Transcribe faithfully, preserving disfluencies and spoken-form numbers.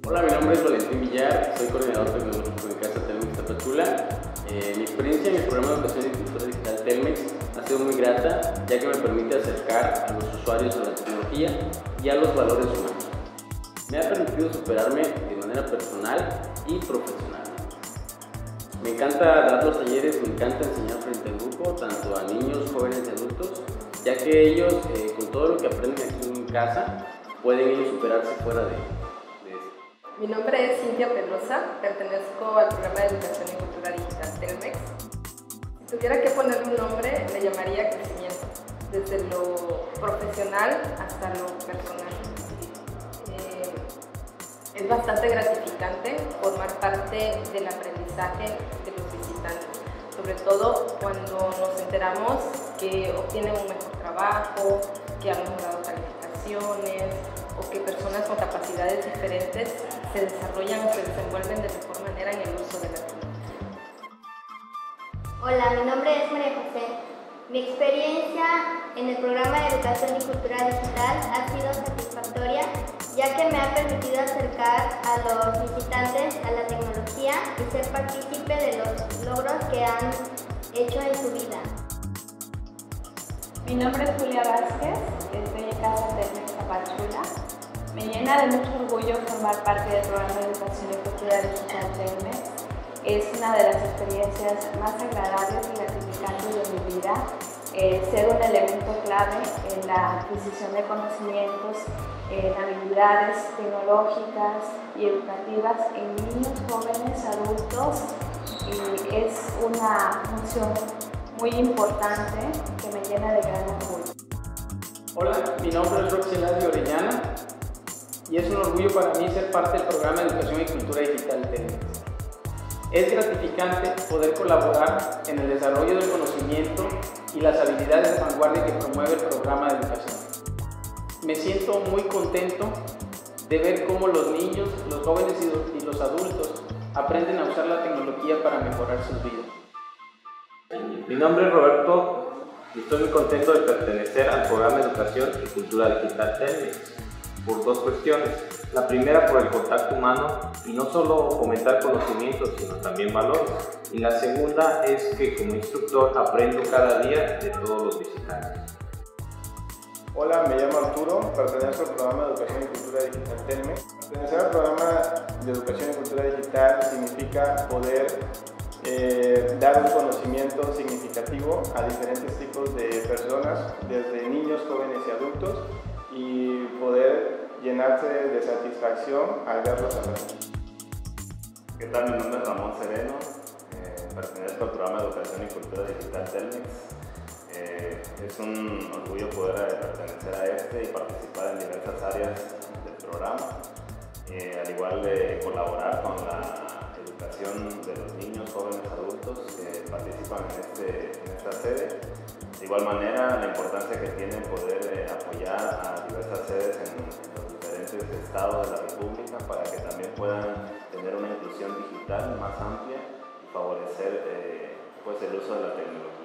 Hola, mi nombre es Valentín Villar, soy coordinador tecnológico en Casa Telmex Tapachula. Eh, mi experiencia en el programa de educación y cultura digital Telmex ha sido muy grata, ya que me permite acercar a los usuarios a la tecnología y a los valores humanos. Me ha permitido superarme de manera personal y profesional. Me encanta dar los talleres, me encanta enseñar frente al grupo, tanto a niños, jóvenes y adultos, ya que ellos, eh, con todo lo que aprenden aquí en casa, pueden ellos superarse fuera de, de esto. Mi nombre es Cintia Pelosa, pertenezco al programa de educación y cultura digital Telmex. Si tuviera que ponerle un nombre, le llamaría crecimiento, desde lo profesional hasta lo personal. Eh, es bastante gratificante formar parte del aprendizaje de los visitantes, sobre todo cuando nos enteramos que obtienen un mejor trabajo, que han mejorado calificaciones, o que personas con capacidades diferentes se desarrollan o se desenvuelven de mejor manera en el uso de la tecnología. Hola, mi nombre es María José. Mi experiencia en el programa de educación y cultura digital ha sido satisfactoria, ya que me ha permitido acercar a los visitantes a la tecnología y ser partícipe de los logros que han hecho en su vida. Mi nombre es Julia Vázquez, estoy en Casa Telmex Tapachula. Me llena de mucho orgullo formar parte del programa de educación y cultura digital Telmex. Es una de las experiencias más agradables y gratificantes de mi vida. Eh, ser un elemento clave en la adquisición de conocimientos, en habilidades tecnológicas y educativas en niños, jóvenes, adultos, y es una función muy importante que me llena de gran orgullo. Hola, mi nombre es Roxeladi Orellana y es un orgullo para mí ser parte del programa de educación y cultura digital Telmex. Es gratificante poder colaborar en el desarrollo del conocimiento y las habilidades de vanguardia que promueve el programa de educación. Me siento muy contento de ver cómo los niños, los jóvenes y los adultos aprenden a usar la tecnología para mejorar sus vidas. Mi nombre es Roberto y estoy muy contento de pertenecer al programa de educación y cultura digital Telmex por dos cuestiones. La primera, por el contacto humano y no solo fomentar conocimientos, sino también valores. Y la segunda es que como instructor aprendo cada día de todos los visitantes. Hola, me llamo Arturo, pertenezco al programa de educación y cultura digital Telmex. Pertenecer al programa de educación y cultura digital significa poder eh, dar un conocimiento significativo a diferentes tipos de personas, desde niños, jóvenes y adultos, y poder llenarse de satisfacción al verlos hablar. ¿Qué tal? Mi nombre es Ramón Sereno, eh, pertenezco al programa de educación y cultura digital Telmex. Eh, es un orgullo poder eh, pertenecer a este y participar en diversas áreas del programa, eh, al igual de colaborar con la educación de los niños, jóvenes, adultos que participan en, este, en esta sede. De igual manera, la importancia que tiene poder eh, apoyar a diversas sedes en, en los diferentes estados de la República para que también puedan tener una inclusión digital más amplia y favorecer eh, pues el uso de la tecnología.